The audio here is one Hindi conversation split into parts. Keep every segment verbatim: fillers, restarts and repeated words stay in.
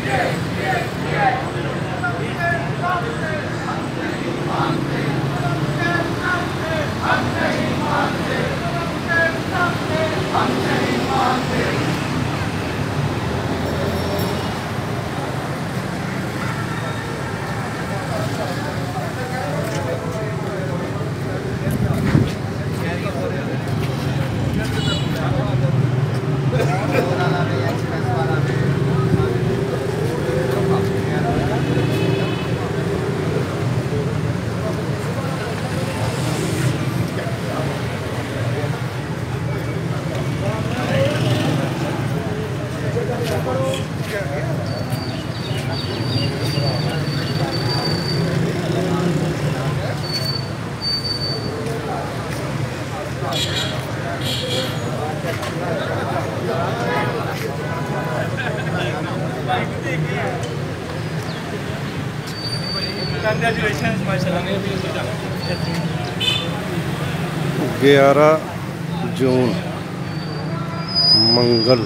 ग्यारह जून मंगल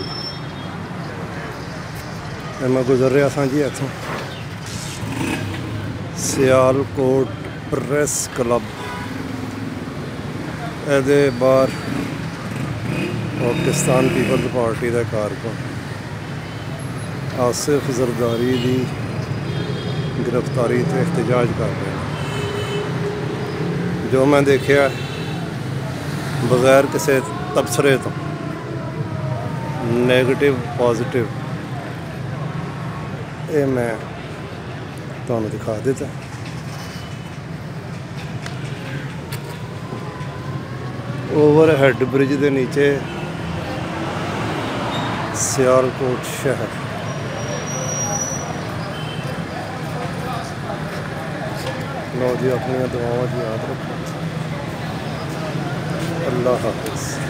मैं गुजर रहा था जी इतों सियालकोट प्रेस क्लब ए बाहर पाकिस्तान पीपल्स पार्टी का कारकुन आसिफ जरदारी की गिरफ्तारी से एहतजाज कर रहे हैं। जो मैं देखा बगैर किसी तबसरे तो नेगेटिव पॉजिटिव ये मैं तुहानू दिखा देता। ओवर हेड ब्रिज के नीचे सियालकोट शहर। लो जी अपनी दुआओं की याद रखो। अल्लाह हाफिज़।